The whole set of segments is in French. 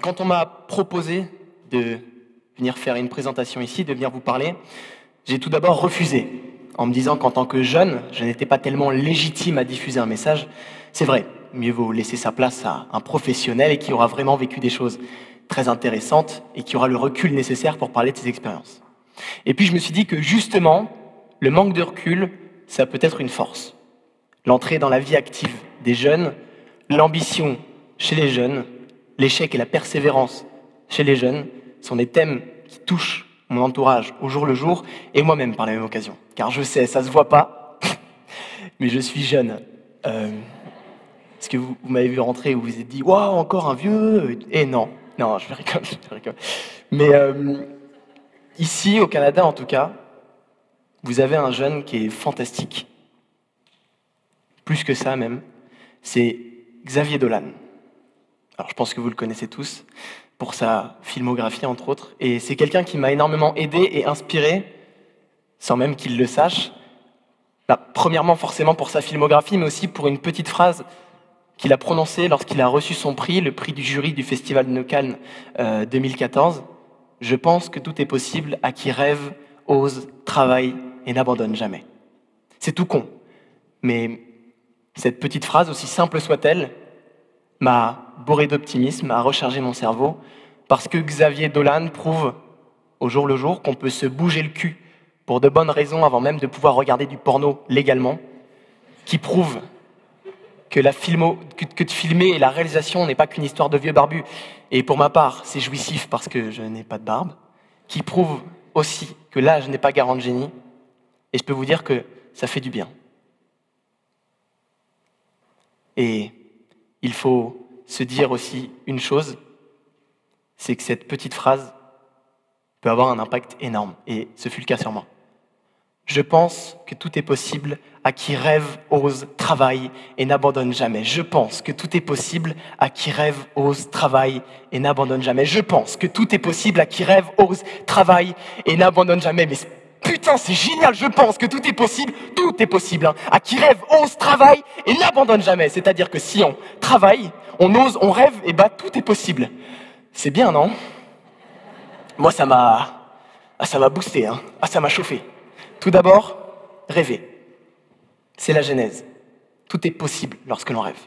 Et quand on m'a proposé de venir faire une présentation ici, de venir vous parler, j'ai tout d'abord refusé, en me disant qu'en tant que jeune, je n'étais pas tellement légitime à diffuser un message. C'est vrai, mieux vaut laisser sa place à un professionnel et qui aura vraiment vécu des choses très intéressantes et qui aura le recul nécessaire pour parler de ses expériences. Et puis je me suis dit que justement, le manque de recul, ça peut être une force. L'entrée dans la vie active des jeunes, l'ambition chez les jeunes, l'échec et la persévérance chez les jeunes sont des thèmes qui touchent mon entourage au jour le jour et moi-même par la même occasion. Car je sais, ça se voit pas, mais je suis jeune. Est-ce que vous m'avez vu rentrer et vous vous êtes dit « Waouh, encore un vieux ?» Et non, je rigole. Mais ici, au Canada en tout cas, vous avez un jeune qui est fantastique. Plus que ça même, c'est Xavier Dolan. Alors je pense que vous le connaissez tous, pour sa filmographie entre autres, et c'est quelqu'un qui m'a énormément aidé et inspiré, sans même qu'il le sache. Premièrement forcément pour sa filmographie, mais aussi pour une petite phrase qu'il a prononcée lorsqu'il a reçu son prix, le prix du jury du Festival de Cannes 2014. « Je pense que tout est possible à qui rêve, ose, travaille et n'abandonne jamais. » C'est tout con, mais cette petite phrase, aussi simple soit-elle, m'a bourré d'optimisme, a rechargé mon cerveau, parce que Xavier Dolan prouve au jour le jour qu'on peut se bouger le cul pour de bonnes raisons avant même de pouvoir regarder du porno légalement, qui prouve que de filmer et la réalisation n'est pas qu'une histoire de vieux barbus, et pour ma part, c'est jouissif parce que je n'ai pas de barbe, qui prouve aussi que l'âge n'est pas garant de génie, et je peux vous dire que ça fait du bien. Et il faut se dire aussi une chose, c'est que cette petite phrase peut avoir un impact énorme, et ce fut le cas sur moi. Je pense que tout est possible à qui rêve, ose, travaille et n'abandonne jamais. Je pense que tout est possible à qui rêve, ose, travaille et n'abandonne jamais. Je pense que tout est possible à qui rêve, ose, travaille et n'abandonne jamais. Mais putain, c'est génial, je pense que tout est possible hein, à qui rêve, ose, travaille et n'abandonne jamais. C'est-à-dire que si on travaille, on ose, on rêve, et bah tout est possible. C'est bien, non? Moi, ça m'a boosté, hein. Ça m'a chauffé. Tout d'abord, rêver. C'est la genèse. Tout est possible lorsque l'on rêve.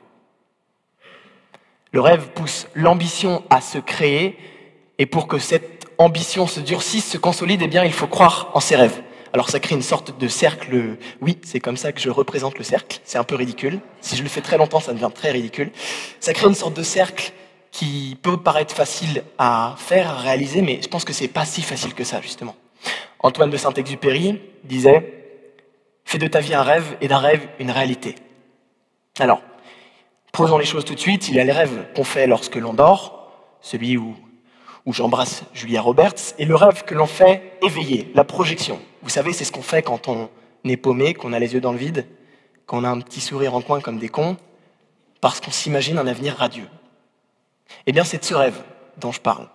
Le rêve pousse l'ambition à se créer, et pour que cette ambition se durcisse, se consolide, eh bien, il faut croire en ses rêves. Alors ça crée une sorte de cercle, oui, c'est comme ça que je représente le cercle, c'est un peu ridicule. Si je le fais très longtemps, ça devient très ridicule. Ça crée une sorte de cercle qui peut paraître facile à faire, à réaliser, mais je pense que c'est pas si facile que ça, justement. Antoine de Saint-Exupéry disait « Fais de ta vie un rêve et d'un rêve une réalité ». Alors, posons les choses tout de suite. Il y a les rêves qu'on fait lorsque l'on dort, celui où j'embrasse Julia Roberts, et le rêve que l'on fait éveillé, la projection. Vous savez, c'est ce qu'on fait quand on est paumé, qu'on a les yeux dans le vide, qu'on a un petit sourire en coin comme des cons, parce qu'on s'imagine un avenir radieux. Eh bien, c'est de ce rêve dont je parle.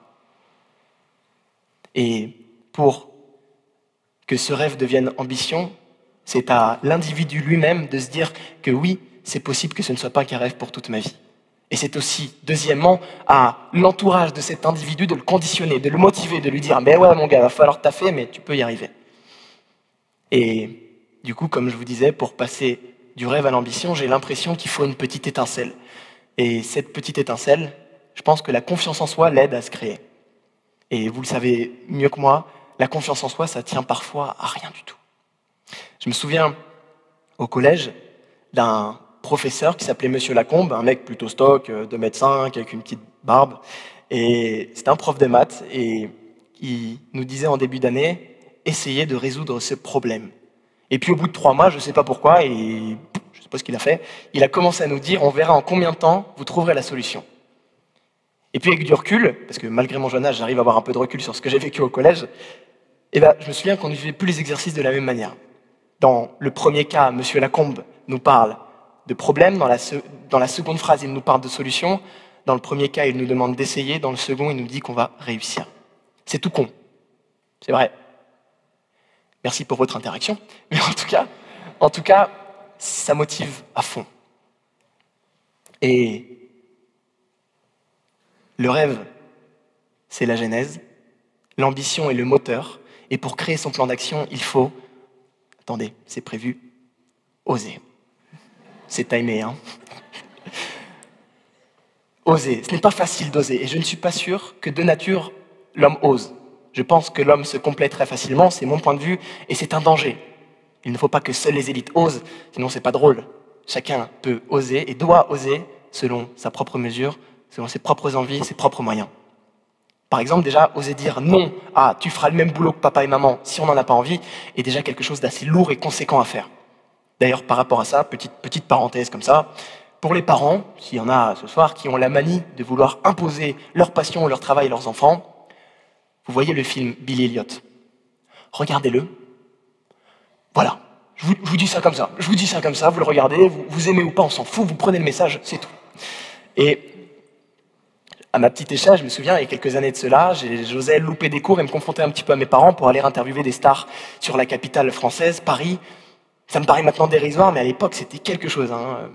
Et pour que ce rêve devienne ambition, c'est à l'individu lui-même de se dire que oui, c'est possible que ce ne soit pas qu'un rêve pour toute ma vie. Et c'est aussi, deuxièmement, à l'entourage de cet individu de le conditionner, de le motiver, de lui dire « Mais ouais, mon gars, va falloir taffer, mais tu peux y arriver. » Et du coup, comme je vous disais, pour passer du rêve à l'ambition, j'ai l'impression qu'il faut une petite étincelle. Et cette petite étincelle, je pense que la confiance en soi l'aide à se créer. Et vous le savez mieux que moi, la confiance en soi, ça tient parfois à rien du tout. Je me souviens, au collège, d'un professeur qui s'appelait Monsieur Lacombe, un mec plutôt stock, 2,5 m, avec une petite barbe. Et c'était un prof de maths, et il nous disait en début d'année, essayez de résoudre ce problème. Et puis au bout de 3 mois, je ne sais pas pourquoi, et je ne sais pas ce qu'il a fait, il a commencé à nous dire, on verra en combien de temps vous trouverez la solution. Et puis avec du recul, parce que malgré mon jeune âge, j'arrive à avoir un peu de recul sur ce que j'ai vécu au collège, et ben, je me souviens qu'on ne vivait plus les exercices de la même manière. Dans le premier cas, M. Lacombe nous parle de problèmes, dans la seconde phrase, il nous parle de solutions, dans le premier cas, il nous demande d'essayer, dans le second, il nous dit qu'on va réussir. C'est tout con, c'est vrai. Merci pour votre interaction, mais en tout cas, ça motive à fond. Et le rêve c'est la genèse. L'ambition est le moteur. Et pour créer son plan d'action, il faut... Attendez, c'est prévu. Oser. C'est timé, hein. Oser. Ce n'est pas facile d'oser. Et je ne suis pas sûr que de nature, l'homme ose. Je pense que l'homme se complète très facilement, c'est mon point de vue, et c'est un danger. Il ne faut pas que seules les élites osent, sinon c'est pas drôle. Chacun peut oser et doit oser selon sa propre mesure, selon ses propres envies, ses propres moyens. Par exemple, déjà, oser dire non à « tu feras le même boulot que papa et maman si on n'en a pas envie » est déjà quelque chose d'assez lourd et conséquent à faire. D'ailleurs, par rapport à ça, petite parenthèse comme ça, pour les parents, s'il y en a ce soir, qui ont la manie de vouloir imposer leur passion, leur travail à leurs enfants, vous voyez le film Billy Elliot. Regardez-le. Voilà. Je vous dis ça comme ça. Je vous dis ça comme ça, vous le regardez, vous aimez ou pas, on s'en fout, vous prenez le message, c'est tout. Et à ma petite échelle, je me souviens, il y a quelques années de cela, j'osais louper des cours et me confronter un petit peu à mes parents pour aller interviewer des stars sur la capitale française, Paris. Ça me paraît maintenant dérisoire, mais à l'époque, c'était quelque chose. Hein.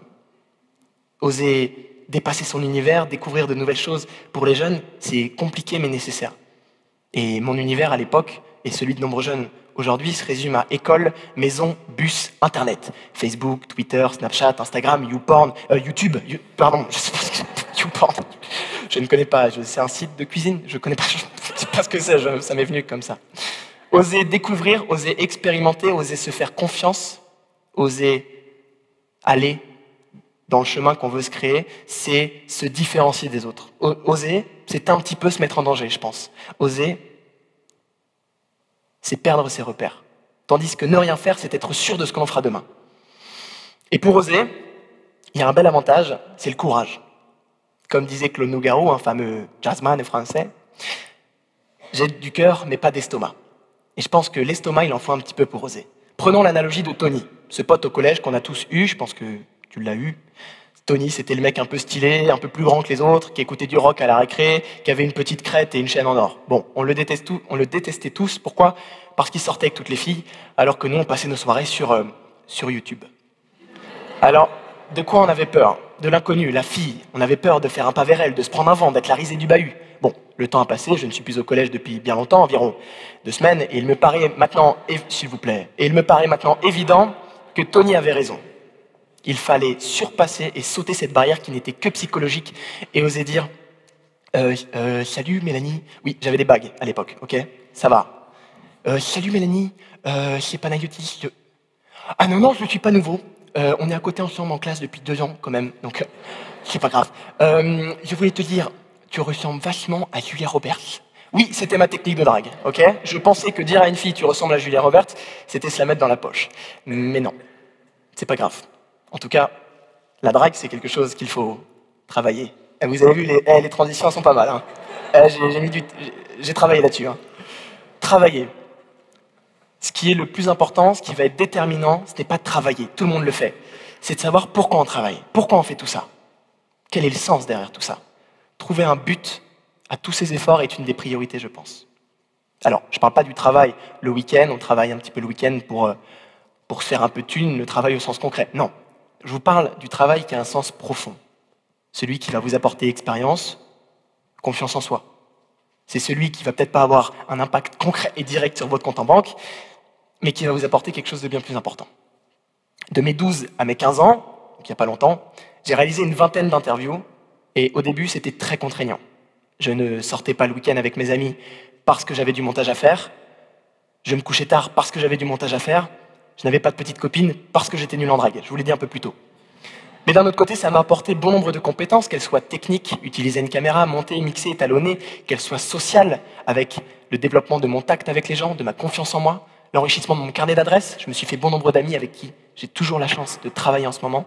Oser dépasser son univers, découvrir de nouvelles choses pour les jeunes, c'est compliqué mais nécessaire. Et mon univers à l'époque, et celui de nombreux jeunes aujourd'hui, se résume à école, maison, bus, internet. Facebook, Twitter, Snapchat, Instagram, YouTube, pardon, je sais pas ce que c'est, YouPorn. Je ne connais pas, c'est un site de cuisine, je connais pas, je sais pas ce que c'est, ça m'est venu comme ça. Oser découvrir, oser expérimenter, oser se faire confiance, oser aller dans le chemin qu'on veut se créer, c'est se différencier des autres. Oser, c'est un petit peu se mettre en danger, je pense. Oser, c'est perdre ses repères. Tandis que ne rien faire, c'est être sûr de ce que l'on fera demain. Et pour oser, il y a un bel avantage, c'est le courage. Comme disait Claude Nougaro, un fameux jazzman français, j'ai du cœur, mais pas d'estomac. Et je pense que l'estomac, il en faut un petit peu pour oser. Prenons l'analogie de Tony, ce pote au collège qu'on a tous eu, je pense que tu l'as eu. Tony, c'était le mec un peu stylé, un peu plus grand que les autres, qui écoutait du rock à la récré, qui avait une petite crête et une chaîne en or. Bon, on le détestait tous. Pourquoi? Parce qu'il sortait avec toutes les filles, alors que nous, on passait nos soirées sur YouTube. Alors, de quoi on avait peur? De l'inconnu, la fille. On avait peur de faire un pas vers elle, de se prendre un vent, d'être la risée du bahut. Bon, le temps a passé, je ne suis plus au collège depuis bien longtemps, environ 2 semaines, et il me paraît maintenant, s'il vous plaît, et il me paraît maintenant évident que Tony avait raison. Il fallait surpasser et sauter cette barrière qui n'était que psychologique et oser dire salut Mélanie. Oui, j'avais des bagues à l'époque, ok? Ça va. Salut Mélanie, c'est Panayotis. Ah non, je ne suis pas nouveau. On est à côté ensemble en classe depuis 2 ans quand même, donc c'est pas grave. Je voulais te dire, tu ressembles vachement à Julia Roberts. Oui, c'était ma technique de drague, ok? Je pensais que dire à une fille tu ressembles à Julia Roberts, c'était se la mettre dans la poche. Mais non, c'est pas grave. En tout cas, la drague, c'est quelque chose qu'il faut travailler. Et vous avez vu, les transitions sont pas mal. Hein. J'ai travaillé là-dessus. Hein. Travailler. Ce qui est le plus important, ce qui va être déterminant, ce n'est pas de travailler. Tout le monde le fait. C'est de savoir pourquoi on travaille. Pourquoi on fait tout ça. Quel est le sens derrière tout ça. Trouver un but à tous ces efforts est une des priorités, je pense. Alors, je ne parle pas du travail le week-end. On travaille un petit peu le week-end pour se faire un peu de thune, le travail au sens concret. Non. Je vous parle du travail qui a un sens profond. Celui qui va vous apporter expérience, confiance en soi. C'est celui qui va peut-être pas avoir un impact concret et direct sur votre compte en banque, mais qui va vous apporter quelque chose de bien plus important. De mes 12 à mes 15 ans, donc il n'y a pas longtemps, j'ai réalisé une vingtaine d'interviews, et au début, c'était très contraignant. Je ne sortais pas le week-end avec mes amis parce que j'avais du montage à faire, je me couchais tard parce que j'avais du montage à faire, je n'avais pas de petite copine parce que j'étais nul en drague, je vous l'ai dit un peu plus tôt. Mais d'un autre côté, ça m'a apporté bon nombre de compétences, qu'elles soient techniques, utiliser une caméra, monter, mixer, étalonner, qu'elles soient sociales, avec le développement de mon tact avec les gens, de ma confiance en moi, l'enrichissement de mon carnet d'adresses. Je me suis fait bon nombre d'amis avec qui j'ai toujours la chance de travailler en ce moment.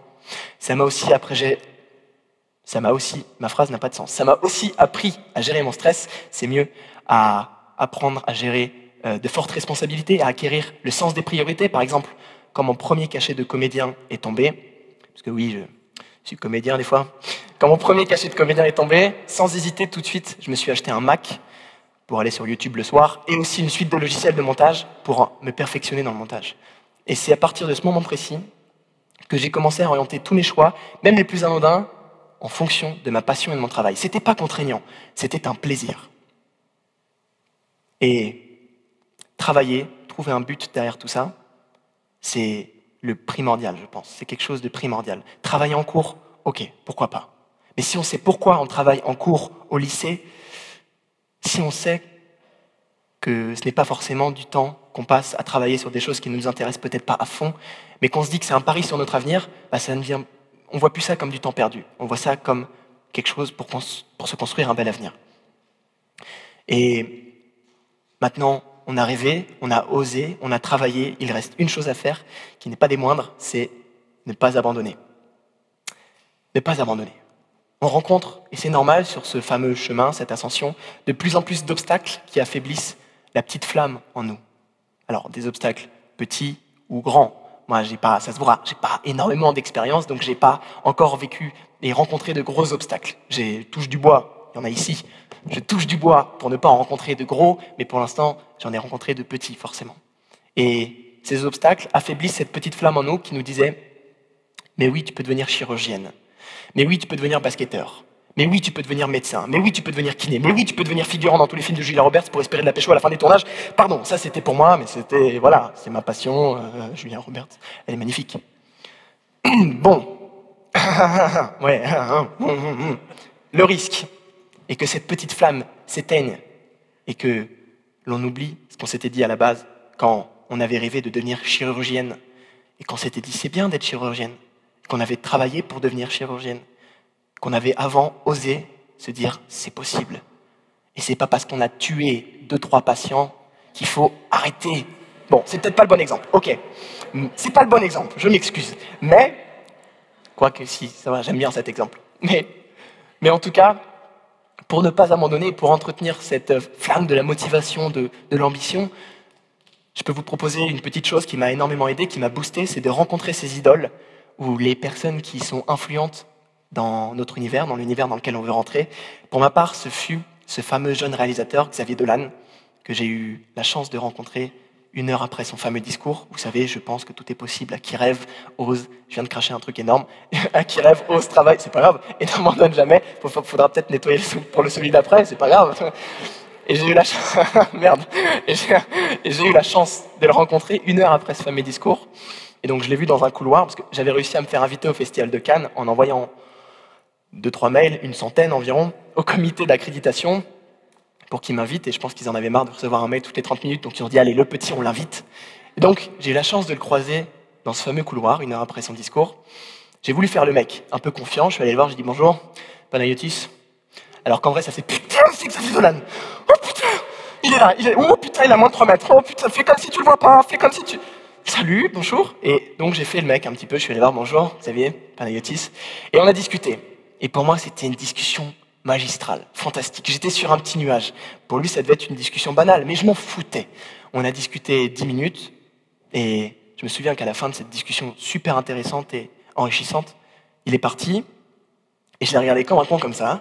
Ma phrase n'a pas de sens. Ça m'a aussi appris à gérer mon stress, c'est mieux, à apprendre à gérer de fortes responsabilités, à acquérir le sens des priorités. Par exemple, quand mon premier cachet de comédien est tombé, parce que oui, je suis comédien des fois, quand mon premier cachet de comédien est tombé, sans hésiter tout de suite, je me suis acheté un Mac pour aller sur YouTube le soir, et aussi une suite de logiciels de montage pour me perfectionner dans le montage. Et c'est à partir de ce moment précis que j'ai commencé à orienter tous mes choix, même les plus anodins, en fonction de ma passion et de mon travail. C'était pas contraignant, c'était un plaisir. Et travailler, trouver un but derrière tout ça, c'est le primordial, je pense. C'est quelque chose de primordial. Travailler en cours, ok, pourquoi pas. Mais si on sait pourquoi on travaille en cours au lycée, si on sait que ce n'est pas forcément du temps qu'on passe à travailler sur des choses qui ne nous intéressent peut-être pas à fond, mais qu'on se dit que c'est un pari sur notre avenir, bah on ne voit plus ça comme du temps perdu. On voit ça comme quelque chose pour se construire un bel avenir. Et maintenant, on a rêvé, on a osé, on a travaillé. Il reste une chose à faire qui n'est pas des moindres, c'est ne pas abandonner. Ne pas abandonner. On rencontre, et c'est normal sur ce fameux chemin, cette ascension, de plus en plus d'obstacles qui affaiblissent la petite flamme en nous. Alors, des obstacles petits ou grands. Moi, ça se voit, j'ai pas énormément d'expérience, donc j'ai pas encore vécu et rencontré de gros obstacles. Je touche du bois, il y en a ici. Je touche du bois pour ne pas en rencontrer de gros, mais pour l'instant, j'en ai rencontré de petits, forcément. Et ces obstacles affaiblissent cette petite flamme en nous qui nous disait « Mais oui, tu peux devenir chirurgienne. Mais oui, tu peux devenir basketteur. Mais oui, tu peux devenir médecin. Mais oui, tu peux devenir kiné. Mais oui, tu peux devenir figurant dans tous les films de Julia Roberts pour espérer de la pécho à la fin des tournages. » Pardon, ça c'était pour moi, mais c'était, voilà, c'est ma passion. Julia Roberts, elle est magnifique. Bon. Ouais. Le risque est que cette petite flamme s'éteigne et que l'on oublie ce qu'on s'était dit à la base quand on avait rêvé de devenir chirurgienne et qu'on s'était dit c'est bien d'être chirurgienne, qu'on avait travaillé pour devenir chirurgienne, qu'on avait avant osé se dire c'est possible. Et c'est pas parce qu'on a tué 2-3 patients qu'il faut arrêter. Bon, c'est peut-être pas le bon exemple, ok. C'est pas le bon exemple, je m'excuse. Mais, quoique si, ça va, j'aime bien cet exemple. Mais en tout cas, pour ne pas abandonner, pour entretenir cette flamme de la motivation, de l'ambition, je peux vous proposer une petite chose qui m'a énormément aidé, qui m'a boosté, c'est de rencontrer ces idoles ou les personnes qui sont influentes dans notre univers, dans l'univers dans lequel on veut rentrer. Pour ma part, ce fut ce fameux jeune réalisateur, Xavier Dolan, que j'ai eu la chance de rencontrer 1 heure après son fameux discours. Vous savez, je pense que tout est possible. À qui rêve, ose. Je viens de cracher un truc énorme. À qui rêve, ose, travaille. C'est pas grave. Et n'abandonne jamais. Faudra peut-être nettoyer pour le celui d'après. C'est pas grave. Et j'ai eu la chance, merde. Et j'ai eu la chance de le rencontrer 1 heure après ce fameux discours. Et donc je l'ai vu dans un couloir parce que j'avais réussi à me faire inviter au Festival de Cannes en envoyant 2-3 mails, une centaine environ, au comité d'accréditation pour qu'ils m'invitent. Et je pense qu'ils en avaient marre de recevoir un mail toutes les 30 minutes. Donc ils ont dit allez, le petit, on l'invite. Et donc j'ai eu la chance de le croiser dans ce fameux couloir 1 heure après son discours. J'ai voulu faire le mec, un peu confiant. Je suis allé le voir, j'ai dit bonjour, Panayotis. Alors qu'en vrai, ça fait putain, c'est Xavier Dolan. Oh putain, il est là. Oh putain, il a moins de 3 mètres. Oh putain, fais comme si tu le vois pas. Fais comme si tu. Salut, bonjour. Et donc j'ai fait le mec un petit peu. Je suis allé voir bonjour, Xavier, Panayotis. Et on a discuté. Et pour moi, c'était une discussion magistrale, fantastique. J'étais sur un petit nuage. Pour lui, ça devait être une discussion banale, mais je m'en foutais. On a discuté 10 minutes. Et je me souviens qu'à la fin de cette discussion super intéressante et enrichissante, il est parti. Et je l'ai regardé comme un con comme ça.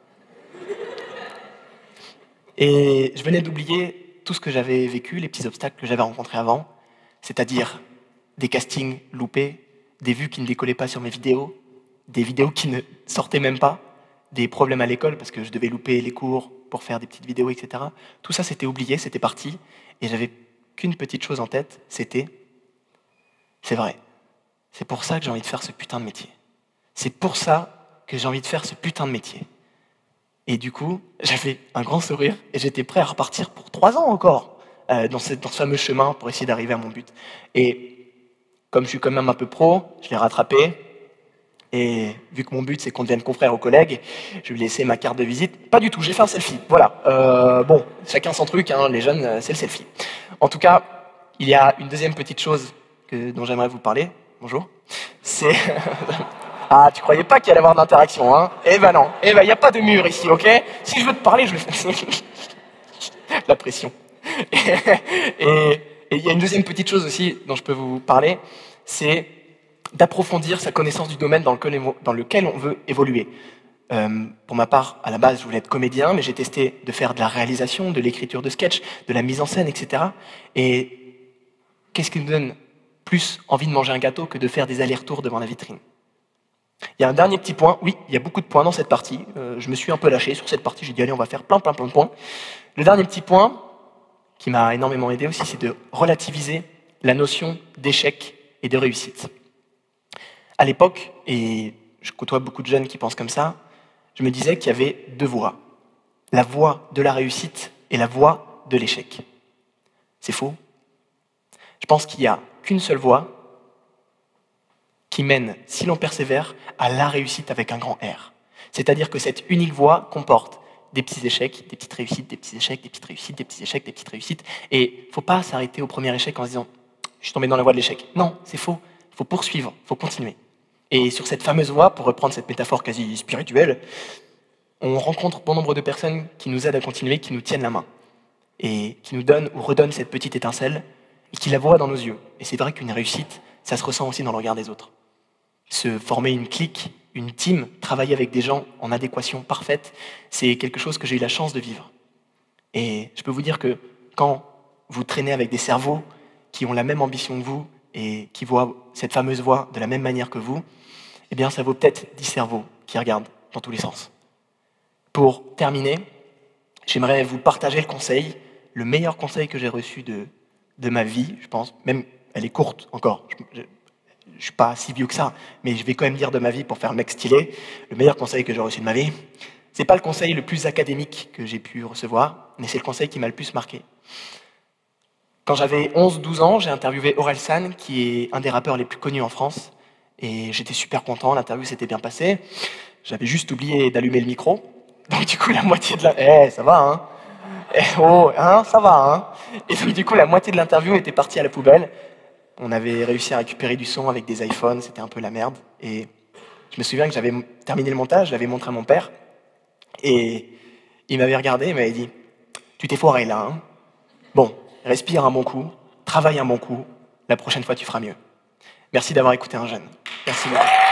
Et je venais d'oublier tout ce que j'avais vécu, les petits obstacles que j'avais rencontrés avant, c'est-à-dire des castings loupés, des vues qui ne décollaient pas sur mes vidéos, des vidéos qui ne sortaient même pas, des problèmes à l'école parce que je devais louper les cours pour faire des petites vidéos, etc. Tout ça, c'était oublié, c'était parti, et j'avais qu'une petite chose en tête, c'était « c'est vrai, c'est pour ça que j'ai envie de faire ce putain de métier. C'est pour ça que j'ai envie de faire ce putain de métier. » Et du coup, j'avais un grand sourire et j'étais prêt à repartir pour 3 ans encore dans ce fameux chemin pour essayer d'arriver à mon but. Et comme je suis quand même un peu pro, je l'ai rattrapé. Et vu que mon but, c'est qu'on devienne confrère aux collègues, je lui ai laissé ma carte de visite. Pas du tout, j'ai fait un selfie. Voilà. Bon, chacun son truc, hein, les jeunes, c'est le selfie. En tout cas, il y a une deuxième petite chose dont j'aimerais vous parler. Bonjour. C'est... Ah, tu croyais pas qu'il allait y avoir d'interaction, hein? Eh ben non. Eh ben, il n'y a pas de mur ici, ok? Si je veux te parler, je le fais. La pression. Et il y a une deuxième petite chose aussi dont je peux vous parler, c'est d'approfondir sa connaissance du domaine dans lequel on veut évoluer. Pour ma part, à la base, je voulais être comédien, mais j'ai testé de faire de la réalisation, de l'écriture de sketch, de la mise en scène, etc. Et qu'est-ce qui me donne plus envie de manger un gâteau que de faire des allers-retours devant la vitrine? Il y a un dernier petit point. Oui, il y a beaucoup de points dans cette partie. Je me suis un peu lâché sur cette partie. J'ai dit, allez, on va faire plein de points. Le dernier petit point, qui m'a énormément aidé aussi, c'est de relativiser la notion d'échec et de réussite. À l'époque, et je côtoie beaucoup de jeunes qui pensent comme ça, je me disais qu'il y avait deux voies. La voie de la réussite et la voie de l'échec. C'est faux. Je pense qu'il n'y a qu'une seule voie qui mène, si l'on persévère, à la réussite avec un grand R. C'est-à-dire que cette unique voie comporte des petits échecs, des petites réussites, des petits échecs, des petites réussites, des petits échecs, des petites réussites. Et il ne faut pas s'arrêter au premier échec en se disant « je suis tombé dans la voie de l'échec ». Non, c'est faux. Il faut poursuivre, il faut continuer. Et sur cette fameuse voie, pour reprendre cette métaphore quasi spirituelle, on rencontre bon nombre de personnes qui nous aident à continuer, qui nous tiennent la main, et qui nous donnent ou redonnent cette petite étincelle, et qui la voient dans nos yeux. Et c'est vrai qu'une réussite, ça se ressent aussi dans le regard des autres. Se former une clique, une team, travailler avec des gens en adéquation parfaite, c'est quelque chose que j'ai eu la chance de vivre. Et je peux vous dire que quand vous traînez avec des cerveaux qui ont la même ambition que vous et qui voient cette fameuse voie de la même manière que vous, eh bien ça vaut peut-être 10 cerveaux qui regardent dans tous les sens. Pour terminer, j'aimerais vous partager le conseil, le meilleur conseil que j'ai reçu de ma vie, je pense, même elle est courte encore, je ne suis pas si vieux que ça, mais je vais quand même dire de ma vie pour faire le mec stylé, le meilleur conseil que j'ai reçu de ma vie, c'est pas le conseil le plus académique que j'ai pu recevoir, mais c'est le conseil qui m'a le plus marqué. Quand j'avais 11-12 ans, j'ai interviewé Orelsan, qui est un des rappeurs les plus connus en France, et j'étais super content, l'interview s'était bien passée, j'avais juste oublié d'allumer le micro, donc du coup la moitié de la... ça va, hein ça va, hein. Et donc du coup la moitié de l'interview était partie à la poubelle. On avait réussi à récupérer du son avec des iPhones, c'était un peu la merde. Et je me souviens que j'avais terminé le montage, je l'avais montré à mon père, et il m'avait regardé et m'avait dit « Tu t'es foiré là, hein. Bon, respire un bon coup, travaille un bon coup, la prochaine fois tu feras mieux. » Merci d'avoir écouté un jeune. Merci beaucoup.